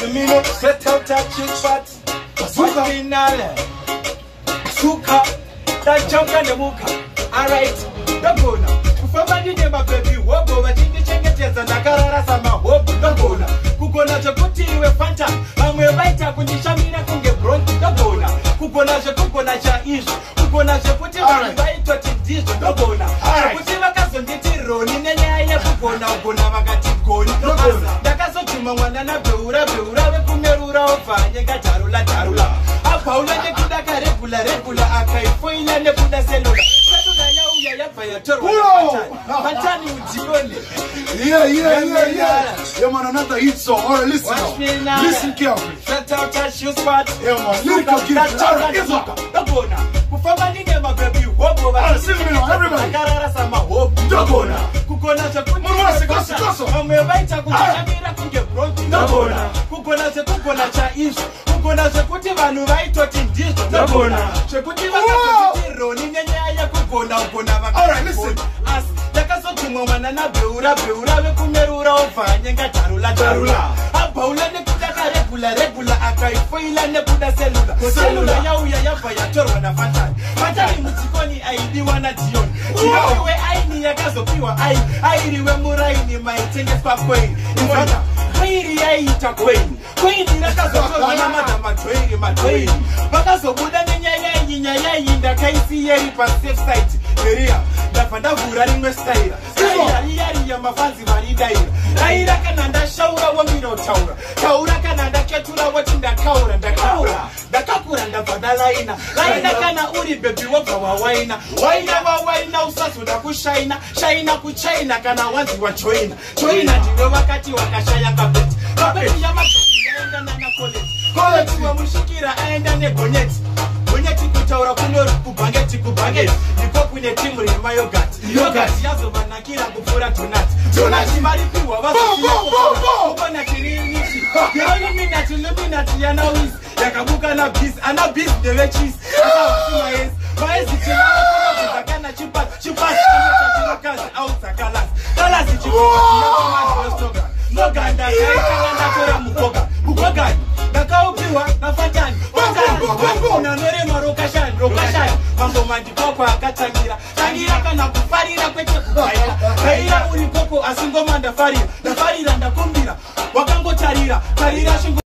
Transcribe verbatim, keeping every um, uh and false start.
minute, set out that chick fat. Bazooka. Finale. Suka. That jump and the muka. Alright. Dagona. Kufama nide mabebi. Wobo. Wajindi chenge teza. Nakarara sama. Wobo. Dagona. Kukona chakuti iwe fanta. Amwe baita kunishamina kunge bronchi. Dagona. Kukona chakukona cha ishu. Kukona chakuti wali baito tindizo. Dagona. Chakuti wakazo nditiro. Ninenya ya kukona. Ukona wakati koni. Dagona. Dakazo chuma mwana na beura. Beura we kumerura ofanye katarula tarula. Apa ulande kuda karegula regula. Akaifo ilande kuda selula. Selula ya uya ya faya toro. Pantani ujione. Yeah, yeah, yeah, yeah. Yeah, man, another hit song. All right, listen now. Listen carefully. Set out that shoe spot. Yeah, man. Lyrical gift. All right, give up. Dagona. Kufama nige mabebi. Wobo. All right, sing me now, everybody. Nakarara sama. Wobo. Dagona. Kukona chakuti. Mwana se kosi koso. Amebaita kunishamira kunge bronchi. Dagona. Kukona se kukona cha ishu. Kukona chakuti vanu vaito tindizo. Dagona. Chakuti vakasotiro. Ninyenya ya kukona. Ukona vakasotiro. All right, listen. As. Dakaso chumwa mwana na beura. Beura we kumerura ofanye ngatarula tarula. Apa ulane kuda karegula regula. Akaifo ilane kuda selula. Selula ya uya ya faya toro wana fantani. Fantani mtikoni aidi wana jioni. Jioniwe aini ya gazo piwa ai. Airiwe muraini maitenge kwa kweni. Mwanda. Kweni ya ita kweni. Kweni nakazo toro na madama tweni matweni. Bakazo buda nenya ya nyinya ya yinda kaisi yeri pa safe site. Eria. Dafanda vurari mwe staira. Staira yari ya mafanzi maridaira. Daira kananda shaura wa mino taura. Taura kananda ketura wachinda kaura. Ndakaura. Ndakakura ndafanda laina. Laina kana uri bebi wapa wa waina. Waina wa waina usasu na kushaina. Shaina kuchaina kana wanzi wa choina. Choina ndiwe wakati wakashaya kapeti. Kapeti ya makati yaenda na na college. College wa mushikira aenda ne bonyeti. Bonyeti kutaura kunoru kubangeti kubangeti. Niko kwenye timu rima yogurt. Yogurt yazo manakira kufura tonati. Tonati maripiwa wazo kila kufura. Kupana kirinisi. Illuminati illuminati ya na wiz. Yakabuka na biz. Ana biz dewe cheese. Asa wasima yes. Maezi chila wakuna kutakana chipas. Chipas kama chachino kazi au sakalas. Kalasi chipas yako mazi westoga. Noganda kaita na tora mukoga. Mukoga. Nakaupiwa na fantani. Fantani. Unanore marokashani. Rokashani. Mambo mandikoko akatangira. Tangira kana kufarira kweche kufaira. Kaira uri koko asingoma ndafarira. Ndafarira ndakumbira. Wakango tarira. Tarira shingo.